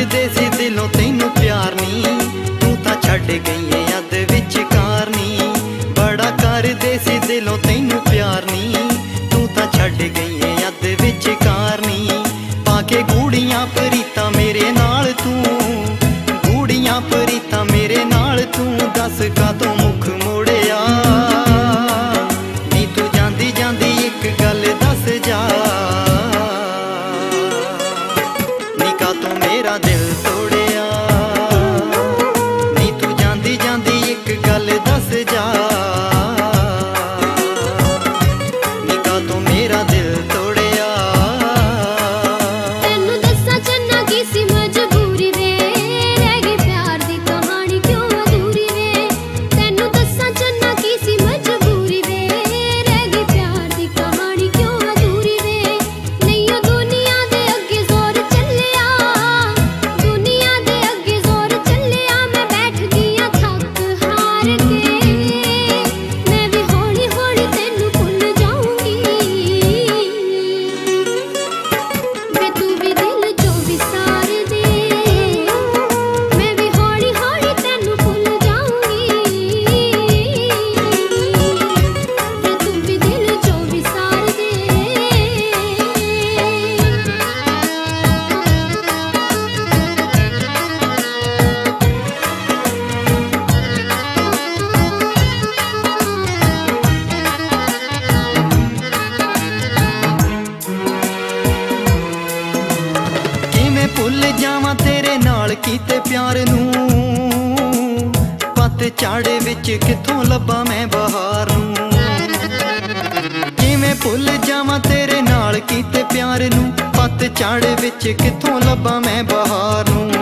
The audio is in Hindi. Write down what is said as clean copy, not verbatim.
करदे सी दिलों तैनू प्यार नी, तू तां छड्ड गई है अध विचकार नी। बड़ा करदे सी दिलों तैनू प्यार नी, तू तां छड्ड गई है अध विचकार नी। पाके गूड़ियां प्रीतां मेरे नाल तू, गूड़ियां प्रीतां मेरे नाल तू, दस कातों मुख मोड़िया नी। तू जांदी जांदी एक गल दस जा, नी कातों मेरा दिल तोड़िया नी। तू जांदी जांदी एक गल दस जा, नी कातों मेरा दिल तोड़िया। तैनू दस्सां चन्ना की सी मजबूरी वे, रह गई प्यार दी कहानी क्यों अधूरी वे। तैनू दस्सां चन्ना की सी मजबूरी वे, रह गई प्यार दी कहानी क्यों अधूरी वे। नहीं ओ दुनिया दे अगे जोर चलिया, दुनिया दे अगे जोर चलिया। मैं बैठ गईया थक हार के, मैं भी हौली हौली तैनू भुल जाऊंगी। वे तू भी दिल चो विसार दे, मैं भी हौली हौली तैनू भुल जाऊंगी। वे तू भी दिल चो विसार दे। किवें भुल जावां तेरे नाल कीते प्यार नूं, पत झाड़ विच किथों लब्बां मैं बहार नूं। किवें भुल जावां तेरे नाल कीते प्यार नूं, पत झाड़ विच किथों लब्बां मैं बहार नूं।